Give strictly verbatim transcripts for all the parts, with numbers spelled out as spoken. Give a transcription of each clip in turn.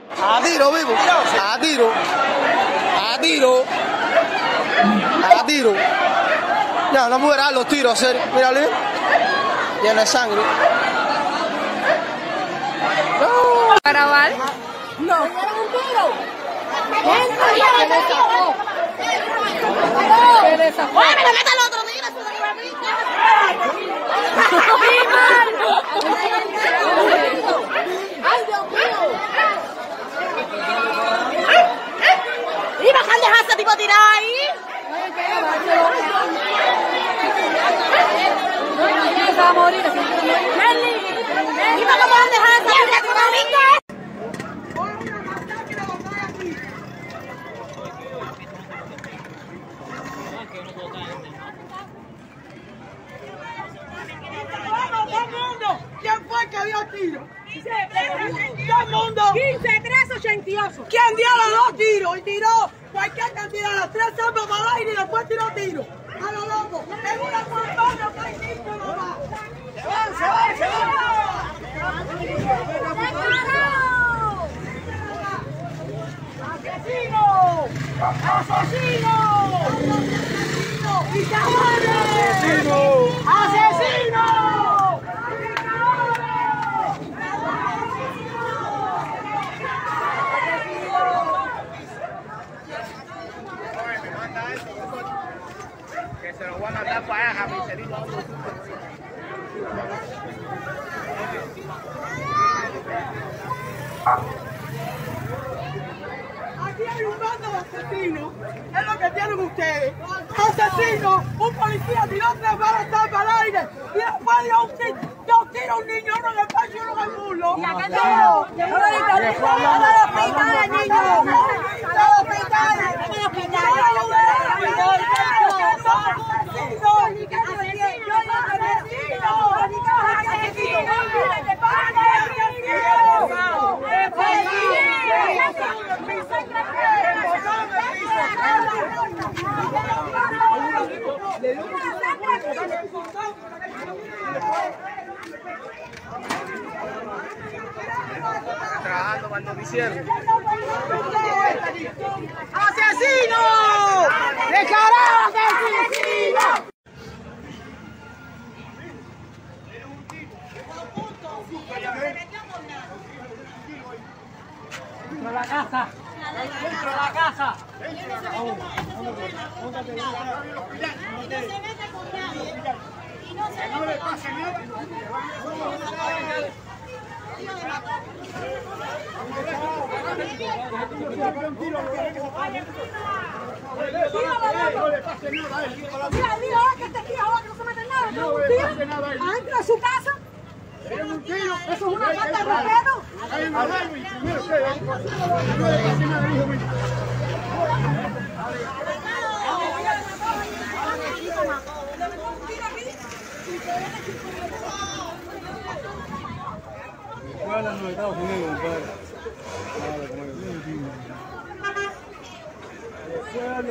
A tiro, vivo. A tiro. A tiro. A tiro. Ya, no puedo dar los tiros, serio. Mírale. Llena de sangre. No. ¿Caraval? No. ¿Le dieron un tiro? ¿Quién se ¿Qué desafío? ¡Oye, me le meta al otro! ¡Mira, se lo lleva a mí! ¡Ay, Dios mío! ¡Y bajar de ese tipo tirado ahí! Se va a morir. ¡Y vamos a dejar esa tira económica! ¿Quién fue que dio tiro? Todo el mundo. quince, tres, ochenta y ocho. ¿Quién dio los dos tiros? Y tiró cualquier cantidad, las tres salvas para el aire y después tiró tiro. A lo loco. En una campaña que hay cinco nomás. Se van, se van, se van. ¡Asesino! ¡Asesino! ¡Asesino! ¡Asesino! Que se lo voy a mandar para allá, Miserito. Aquí hay un bando de asesinos, es lo que tienen ustedes. Asesinos, un policía tiró tres balas para el aire y después dio un tiro, dio un tiro a un niño, uno en el pecho y uno en el muslo. Y acá no, no, no, hospitales, niños. Los hospitales, los hospitales. Trabajando para el noticiero. ¡Asesino! ¡Dejará asesino! Dentro de la casa. Dentro de la casa. No le pase nada. Mira, mira, que este tío ahora que no se mete nada. No le pase nada a él. Adentro de su casa. Un tiro. Eso es una falta de respeto. Hay un alarme y primero usted. No le pase nada, hijo mío. Fue a los Estados Unidos, compadre. Fue a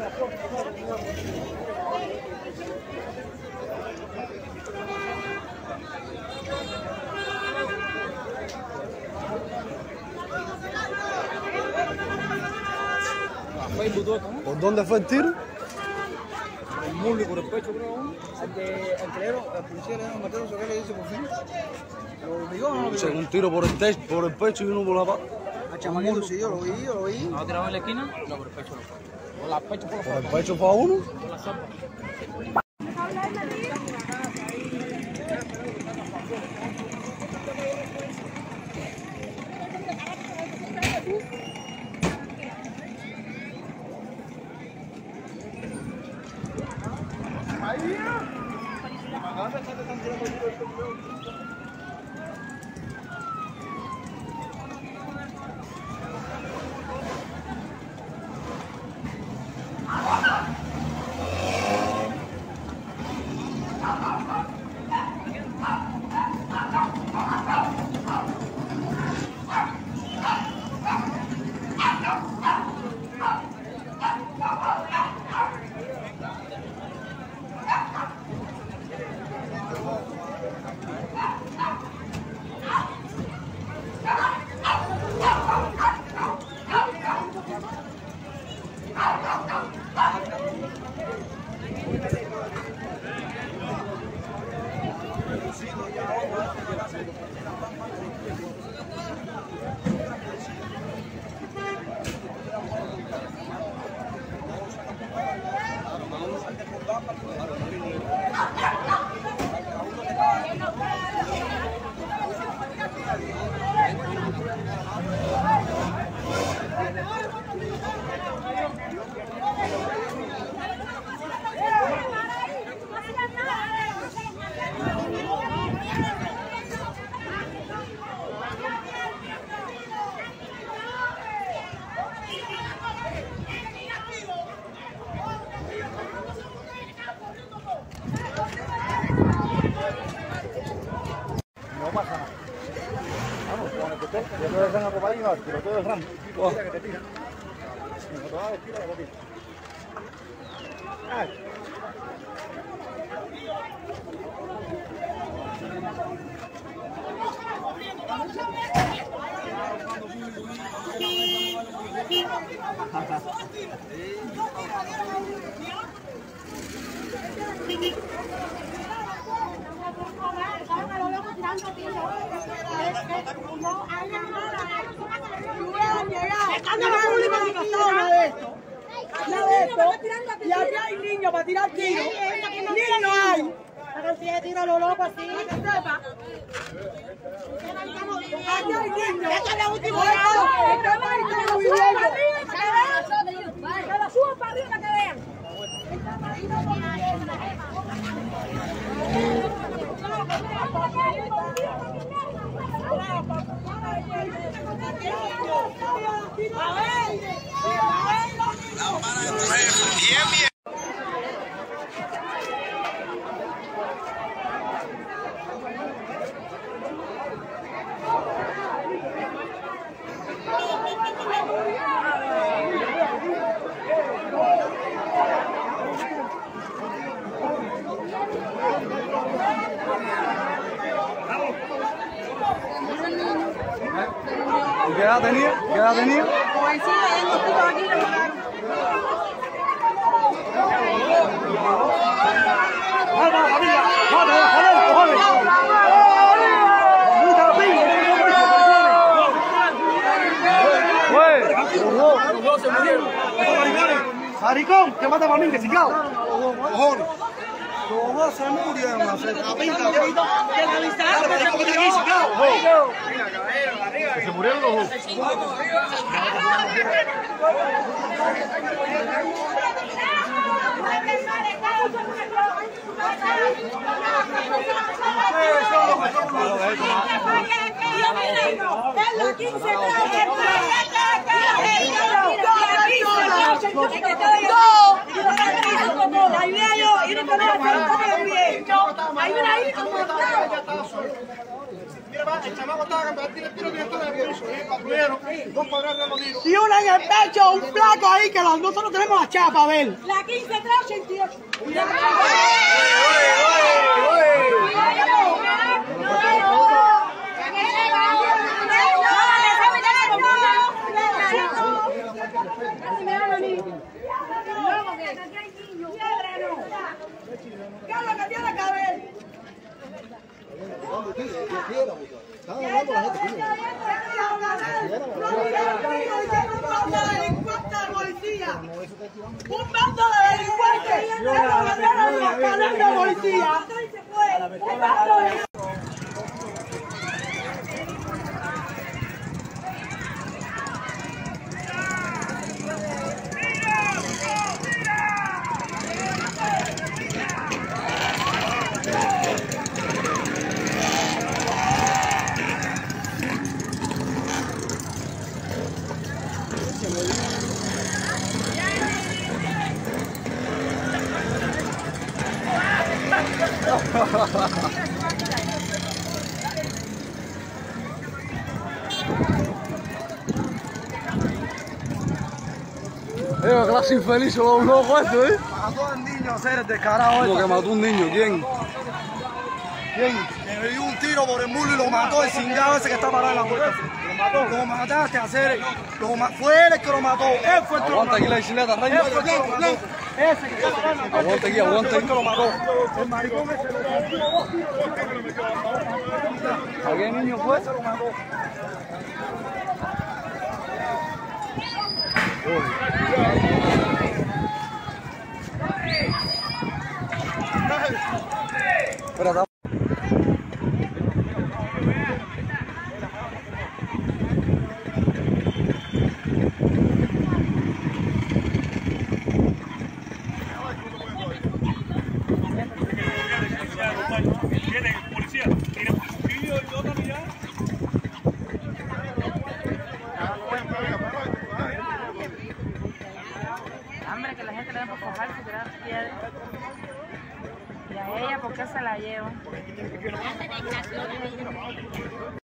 ¿Por dónde fue el tiro? el muslo y por el pecho, creo. El de Antelero, la policía le dio un matero, ¿qué le dice por fin? ¿Lo obligó o no lo obligó? Un tiro por el, te por el pecho y uno por la pata. A Chamanito, sí, yo lo vi, yo lo vi. ¿No tirado en la esquina? No, por el pecho. Por la pecho, por la Por el pecho para uno. por la zapa. el tiroteo de Rambo. Tira que te tira. No te vas a vestir, que te tira. Ay. Y aquí hay niños para tirar tiros. Niños hay. Pero si es tiro a lo loco así. Aquí hay niños. Esta es la última Oye, vez. este país está viviendo. Que lo suban para arriba para que vean. ¿Y qué edad tenía? ¿Qué edad tenía? Pues sí, hay un tiro aquí. ¡Mata, familia! ¡Mata, joder, cojones! ¡Puta pinga! Los dos se murieron. ¡Estos maricones! ¡Maricón! ¡Que mata para mí, que chingado! ¡Cojones! Los dos se murieron. ¡La pinta! ¡Que analizaron! ¡Maricón, que te aquí, chingado! Se murieron los dos. El chamaco estaba campeando el tiro directo de piso, dos cuadrados de los tiros. Y una en el pecho, un flaco ahí que los, nosotros tenemos la chapa, a ver. La quince tres ochenta y ocho. ¿Qué es lo que tiene que ver? Un bando de delincuentes. Es lo que tiene la canal de policía. Eh, clase infeliz, los locos esto, ¿eh? Mató al niño, ser descarado. Como que mató un niño, ¿quién? ¿Quién? Le dio un tiro por el mulo y lo mató el cingado ese que está parado en la puerta. Lo mató. Lo mataste a hacer. Lo ma fue él el que lo mató. Él fue el que lo Aguanta mató. aquí la bicicleta, Rey. Él fue el que lo mató. Ese que está parado en la puerta. Aguanta aquí, aguanta Él fue el aquí. que lo mató. El maricón ese lo mató. ¿A qué niño fue? Se lo mató. Espera, Viene policía, tiene video y otra mirada. Hambre, que la gente le da por cojarse y tirar piedras. Y a ella, ¿por qué se la lleva?